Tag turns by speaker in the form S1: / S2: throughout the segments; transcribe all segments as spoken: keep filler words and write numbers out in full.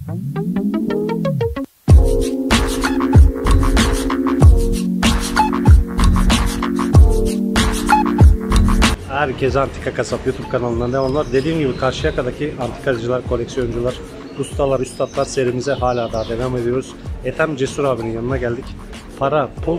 S1: Herkese Antika Kasap YouTube kanalından devamlar. Dediğim gibi Karşıyaka'daki antikacılar, koleksiyoncular, ustalar, üstadlar serimize hala daha devam ediyoruz. Ethem Cesur abinin yanına geldik. Para, pul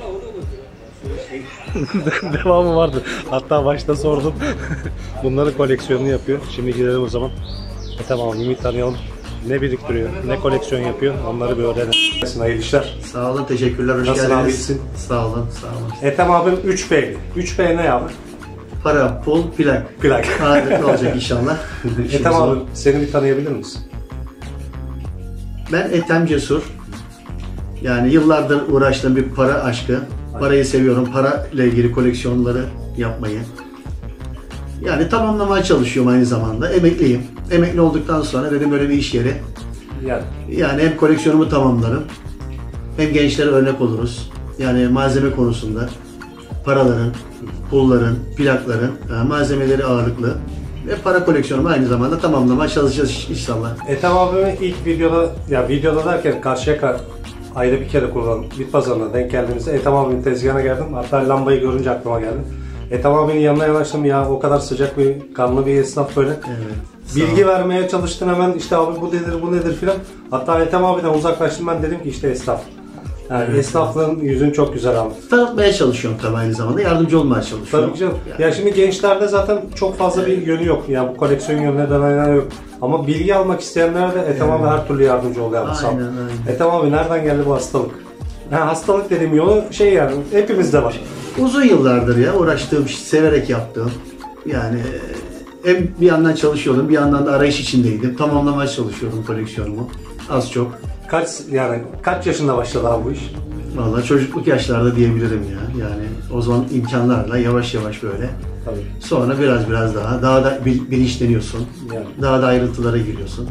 S1: devamı vardı. Hatta başta sordum. Bunların koleksiyonunu yapıyor. Şimdi gidelim o zaman. Ethem abimi tanıyalım. Ne biriktiriyor, ne koleksiyon yapıyor, onları bir öğrenelim. Hayırlı işler.
S2: Sağ olun, teşekkürler, hoş
S1: Nasıl
S2: geldiniz.
S1: abisin?
S2: Sağ olun, sağ olun.
S1: Ethem abim üç P'li. üç P ne abi?
S2: Para, pul, plak.
S1: Plak.
S2: Harika olacak inşallah.
S1: Ethem abi, seni bir tanıyabilir misin?
S2: Ben Ethem Cesur. Yani yıllardır uğraştığım bir para aşkı. Parayı seviyorum, para ile ilgili koleksiyonları yapmayı. Yani tamamlamaya çalışıyorum aynı zamanda. Emekliyim. Emekli olduktan sonra dedim böyle bir iş yeri.
S1: Yani.
S2: Yani hem koleksiyonumu tamamlarım, hem gençlere örnek oluruz. Yani malzeme konusunda paraların, pulların, plakların, malzemeleri ağırlıklı ve para koleksiyonumu aynı zamanda tamamlamaya çalışacağız inşallah.
S1: Ethem abime ilk videoda, ya videoda derken Karşıyaka ayda bir kere kurulan bit pazarına denk geldiğimizde Ethem abinin tezgahına geldim. Hatta lambayı görünce aklıma geldi. Ethem abinin yanına yanaştım, ya o kadar sıcak bir, kanlı bir esnaf böyle.
S2: Evet.
S1: Bilgi vermeye çalıştın hemen, işte abi bu nedir bu nedir filan. Hatta Ethem abiden uzaklaştım, ben dedim ki işte esnaf. Yani evet. Esnaflığın yüzün çok güzel abi.
S2: Tanıtmaya çalışıyorum tabii aynı zamanda, yardımcı olmaya çalışıyorum.
S1: Tabii canım. Yani. Ya şimdi gençlerde zaten çok fazla bir yönü yok. Yani bu koleksiyon yönüne denen yok. Ama bilgi almak isteyenler de Ethem abi her türlü yardımcı oluyor. Aynen, aynen. Ethem abi nereden geldi bu hastalık? Ha, hastalık dediğim yolu şey yani hepimizde var.
S2: Uzun yıllardır ya uğraştığım, severek yaptığım. Yani hem bir yandan çalışıyordum, bir yandan da arayış içindeydim. Tamamlamaya çalışıyordum koleksiyonumu. Az çok.
S1: Kaç yani kaç yaşında başladı abi bu iş?
S2: Vallahi çocukluk yaşlarda diyebilirim ya. Yani o zaman imkanlarla yavaş yavaş böyle.
S1: Tabii.
S2: Sonra biraz biraz daha daha da bilinçleniyorsun.
S1: Yani.
S2: Daha da ayrıntılara giriyorsun.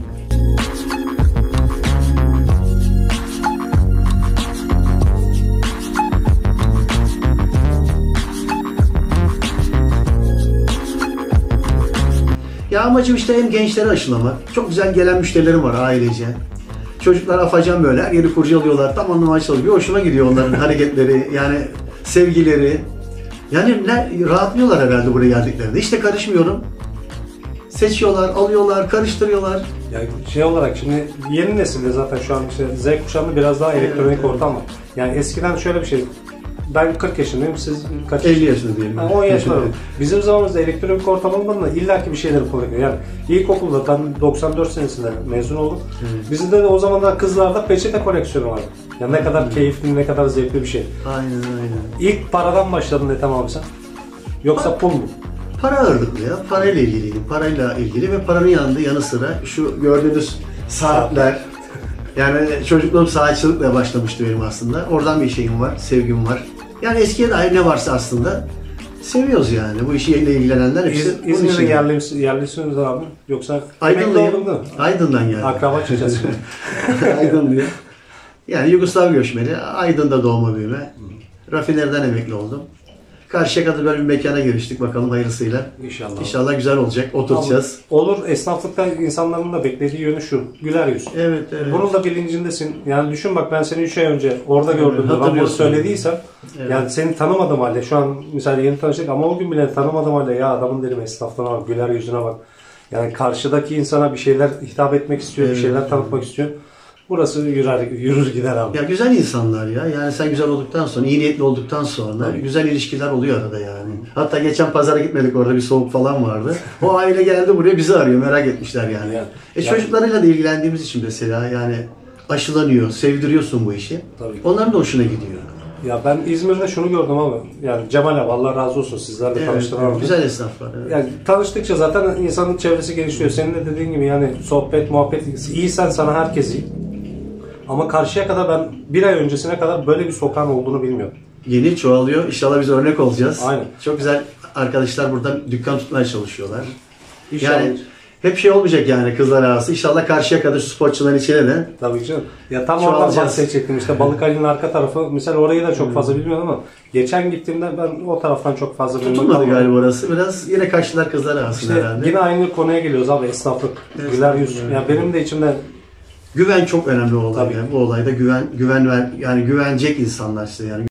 S2: Ya amacım işte hem gençleri aşılamak. Çok güzel gelen müşterilerim var ailece. Çocuklar afacan böyle her yeri kurcalıyorlar. Tamamlamaya çalışıyor. Hoşuma gidiyor onların hareketleri, yani sevgileri. Yani ne, rahatlıyorlar herhalde buraya geldiklerinde. İşte karışmıyorum. Seçiyorlar, alıyorlar, karıştırıyorlar.
S1: Yani şey olarak şimdi yeni nesilde zaten şu an işte Z kuşağında biraz daha elektronik evet, ortam var. Yani eskiden şöyle bir şey. Ben kırk yaşındayım, siz kaç
S2: elli yaşında diyelim.
S1: Yani on yaşında. Bizim zamanımızda elektronik ortam olmadığında illaki bir şeyleri kullanıyor. Yani ilkokulda ben doksan dört senesinde mezun oldum. Hmm. Bizde de o zamanlar kızlarda peçete koleksiyonu vardı. Yani ne kadar hmm. keyifli, ne kadar zevkli bir şey.
S2: Aynen aynen.
S1: İlk paradan başladın Ethem abi sen? Yoksa pul mu?
S2: Para ağırlıklı ya. Parayla ilgiliydim. Parayla ilgili ve paranın yanında yanı sıra şu gördüğünüz saatler. Yani çocukluğum saatçılıkla başlamıştı benim aslında. Oradan bir şeyim var, sevgim var. Yani eskiye dair ne varsa aslında seviyoruz yani. Bu işiyle ilgilenenler hepsi.
S1: İz, İzmir'de yerli, yerlisiniz abi. Yoksa
S2: Aydınlıyım. Aydın'dan yani.
S1: Akraba çıkacağız.
S2: Aydınlıyım. Yani Yugoslav göçmeni. Aydın'da doğma büyüme. Rafineriden emekli oldum. Karşıyaka'da böyle bir mekana giriştik, bakalım hayırlısıyla. İnşallah. İnşallah güzel olacak, oturacağız.
S1: Olur, esnaflıkta insanların da beklediği yönü şu, güler yüz.
S2: Evet, evet.
S1: Bunun da bilincindesin. Yani düşün bak, ben seni üç ay önce orada evet, gördüm. Ben bunu söylediysem, evet, yani seni tanımadım halde, şu an mesela yeni tanıştık ama o gün bile tanımadım halde, ya adamın dedim esnaflığına bak, güler yüzüne bak. Yani karşıdaki insana bir şeyler hitap etmek istiyor, evet, bir şeyler tanıtmak istiyor. Burası yürür, yürür gider abi.
S2: Ya güzel insanlar ya. Yani sen güzel olduktan sonra, iyi niyetli olduktan sonra tabii, güzel ilişkiler oluyor arada yani. Hatta geçen pazara gitmedik, orada bir soğuk falan vardı. O aile geldi buraya, bizi arıyor, merak etmişler yani. yani e yani, çocuklarıyla da ilgilendiğimiz için mesela yani aşılanıyor, sevdiriyorsun bu işi. Tabii. Onların da hoşuna gidiyor.
S1: Ya ben İzmir'de şunu gördüm abi. Yani Cemal abi, Allah razı olsun, sizlerle
S2: evet,
S1: tanıştıran
S2: evet, güzel esnaflar. Evet.
S1: Yani tanıştıkça zaten insanın çevresi gelişiyor. Senin de dediğin gibi yani sohbet, muhabbet, iyisen sana herkes iyi. Ama karşıya kadar ben bir ay öncesine kadar böyle bir sokağın olduğunu bilmiyordum.
S2: Yeni çoğalıyor. İnşallah biz örnek olacağız.
S1: Aynen.
S2: Çok güzel arkadaşlar buradan dükkan tutmaya çalışıyorlar.
S1: İnşallah.
S2: Yani hep şey olmayacak yani kızlar arası. İnşallah karşıya kadar şu sporcuların içine de.
S1: Tabii canım. Ya tam oradan bahsedecektim işte, Balıkali'nin arka tarafı. Mesela orayı da çok hmm. fazla bilmiyorum ama geçen gittiğimde ben o taraftan çok fazla bilmiyorum.
S2: Tutulmadı galiba orası. Biraz yine kaçtılar kızlar arasında
S1: işte
S2: herhalde.
S1: Yine aynı konuya geliyoruz abi, esnaflık. Evet, güler yüz. Evet. Ya benim de içimde
S2: Güven çok önemli olay.
S1: Tabii.
S2: Yani. Bu olayda güven güven ver, yani güvenecek insanlar size yani.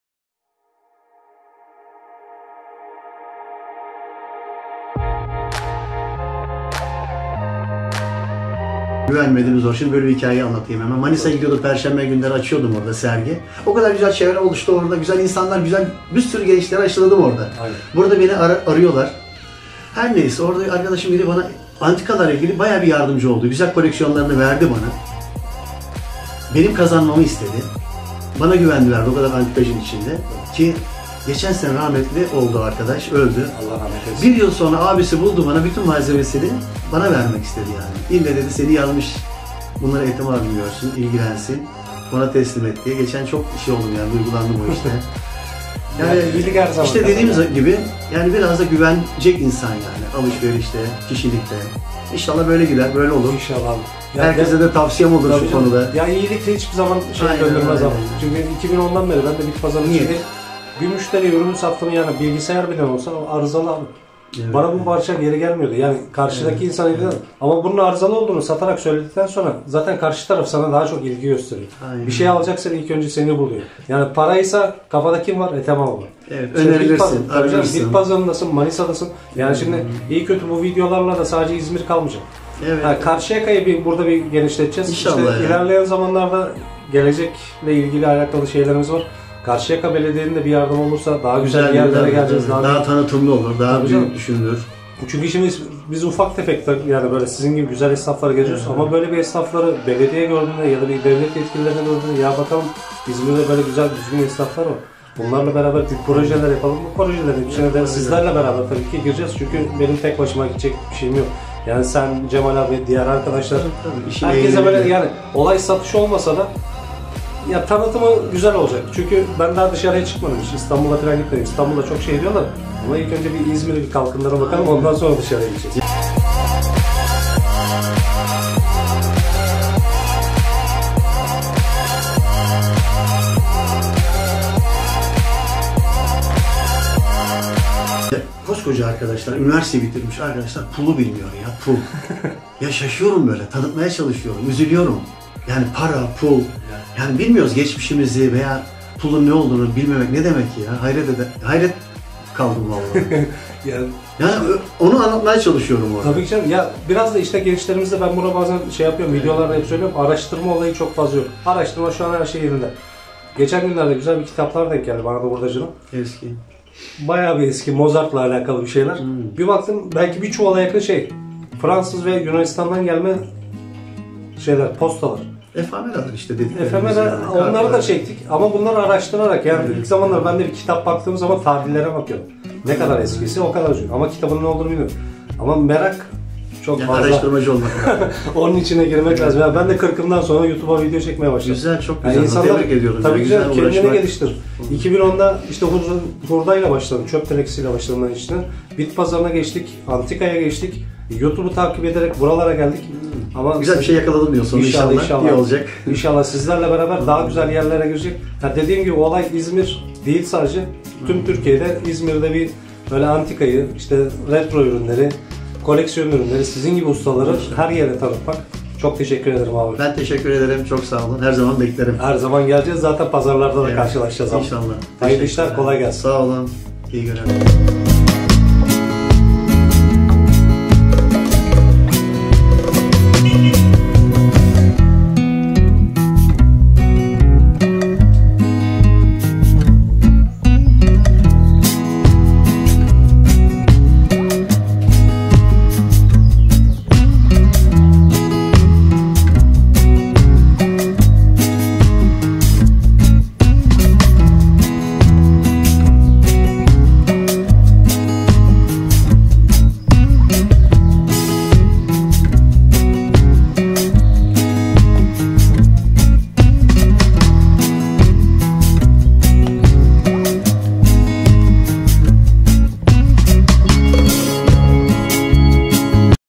S2: Güvenmediğimiz zor. Şimdi böyle bir hikayeyi anlatayım hemen. Manisa'ya gidiyorduk. Perşembe günleri açıyordum orada sergi. O kadar güzel çevre oluştu orada. Güzel insanlar, güzel bir sürü gençleri aşıladım orada.
S1: Aynen.
S2: Burada beni ar- arıyorlar. Her neyse orada arkadaşım biri bana antikalarla ilgili bayağı bir yardımcı oldu. Güzel koleksiyonlarını verdi bana. Benim kazanmamı istedi. Bana güvendiler o kadar antikacın içinde. Ki geçen sene rahmetli oldu arkadaş, öldü.
S1: Allah rahmet eylesin.
S2: Bir yıl sonra abisi buldu bana bütün malzemesini bana vermek istedi yani. İlle dedi seni yazmış, bunları Ethem abim görsün, ilgilensin, bana teslim et diye. Geçen çok şey oldum yani, duygulandım o işte. Yani,
S1: Yani iyilik her zaman
S2: işte dediğimiz
S1: kazanır.
S2: gibi yani biraz da güvenecek insan yani alışverişte, kişilikte. İnşallah böyle gider, böyle olur.
S1: İnşallah. Ya
S2: Herkese de tavsiyem olur
S1: Tabii
S2: şu
S1: canım.
S2: konuda.
S1: Ya iyilik de hiçbir zaman şey
S2: Aynen,
S1: döndürmez ama.
S2: aynen.
S1: Çünkü iki bin ondan beri ben de bit pazarının
S2: Niye?
S1: içinde bir müşteri ürünü sattım yani bilgisayar bile olsa arızalı abi.
S2: Evet.
S1: Bana bu parça geri gelmiyordu. Yani karşıdaki
S2: Evet.
S1: insan ilgilen ama bunun arızalı olduğunu satarak söyledikten sonra zaten karşı taraf sana daha çok ilgi gösteriyor.
S2: Aynen.
S1: Bir şey alacaksan ilk önce seni buluyor. Yani paraysa kafada kim var? Ethem abi var.
S2: Evet,
S1: İşte bit
S2: önerilirsin,
S1: pazar- tabii canım,
S2: arayırsın.
S1: bit pazarındasın, Manisa'dasın. Yani şimdi iyi kötü bu videolarla da sadece İzmir kalmayacak.
S2: Evet.
S1: Ha, Karşıyaka'yı bir burada bir genişleteceğiz.
S2: İnşallah
S1: İşte
S2: yani.
S1: ilerleyen zamanlarda gelecekle ilgili alakalı şeylerimiz var. Karşıyaka Belediye'nin de bir yardım olursa daha güzel,
S2: Güzel
S1: yerlere
S2: yerler,
S1: geleceğiz. Daha,
S2: Daha
S1: büyük-
S2: tanıtımlı olur, daha
S1: Tabii
S2: büyük
S1: canım.
S2: düşünülür.
S1: Çünkü şimdi biz, biz ufak tefek de- yani böyle sizin gibi güzel esnafları geziyoruz ama böyle bir esnafları belediye gördüğünde ya da bir devlet yetkililerini gördüğünde ya bakalım İzmir'de böyle güzel düzgün esnaflar var. Bunlarla beraber büyük projeler yapalım. Bu projelerin içine de sizlerle beraber tabii ki gireceğiz. Çünkü benim tek başıma gidecek bir şeyim yok. Yani sen, Cemal abi, diğer arkadaşlar,
S2: Tabii, işin
S1: herkese
S2: eğlenceli.
S1: böyle yani olay satış olmasa da ya tanıtımı güzel olacak. Çünkü ben daha dışarıya çıkmadım. Hiç İstanbul'a falan gitmedim. İstanbul'da çok şey diyorlar. Ama ilk önce bir İzmir'e bir kalkınlara bakalım. Ondan sonra dışarıya gideceğiz.
S2: Koskoca arkadaşlar, üniversite bitirmiş arkadaşlar pulu bilmiyor ya, pul. Ya şaşıyorum böyle, tanıtmaya çalışıyorum, üzülüyorum. Yani para, pul, yani bilmiyoruz geçmişimizi veya pulun ne olduğunu bilmemek ne demek ya, hayret ede, hayret kaldım vallahi.
S1: Yani,
S2: Yani ö- onu anlatmaya çalışıyorum orada.
S1: tabii ki canım. Ya biraz da işte gençlerimizde ben buna bazen şey yapıyorum, videolarda hep söylüyorum. Araştırma olayı çok fazla yok. Araştırma şu an her şey yerinde. Geçen günlerde güzel bir kitaplar denk geldi bana da hurdacının.
S2: Eski.
S1: Bayağı bir eski Mozart'la alakalı bir şeyler.
S2: Hmm.
S1: Bir baktım belki bir çuvala yakın şey. Fransız ve Yunanistan'dan gelme şeyler, postalar.
S2: Efemeral işte dediklerimiz.
S1: Efemera
S2: yani.
S1: onları da
S2: Kartlar.
S1: çektik ama bunları araştırarak yani ilk zamanlar ben de bir kitap baktığım zaman tarihlere bakıyorum. Ne kadar eskisi o kadar uzun ama kitabın ne olduğunu bilmiyorum. Ama merak çok
S2: Yani
S1: fazla.
S2: araştırmacı olmak lazım.
S1: Onun içine girmek lazım. Yani ben de kırkımdan sonra YouTube'a video çekmeye başladım.
S2: Güzel, çok
S1: Yani
S2: güzel.
S1: insanlar,
S2: Tebrik ediyorum.
S1: tabii
S2: Yani
S1: güzel,
S2: güzel
S1: kendini
S2: uğraşmak.
S1: geliştir. iki bin onda işte hurda, hurdayla başladım, çöp tenekesiyle başladım ben içine. Bit pazarına geçtik, antikaya geçtik. YouTube'u takip ederek buralara geldik. Ama
S2: Güzel bir şey yakaladım diyorsun inşallah, inşallah. İyi olacak.
S1: İnşallah sizlerle beraber daha güzel yerlere girecek. Ha dediğim gibi olay İzmir değil sadece. Tüm Türkiye'de İzmir'de bir böyle antikayı, işte retro ürünleri, koleksiyon ürünleri, sizin gibi ustaları her yere tanıtmak. Çok teşekkür ederim abi.
S2: Ben teşekkür ederim. Çok sağ olun. Her zaman beklerim.
S1: Her zaman geleceğiz. Zaten pazarlarda da
S2: Evet,
S1: karşılaşacağız abi.
S2: İnşallah.
S1: Hayırlı işler,
S2: Teşekkürler.
S1: kolay gelsin.
S2: Sağ olun. İyi görevler.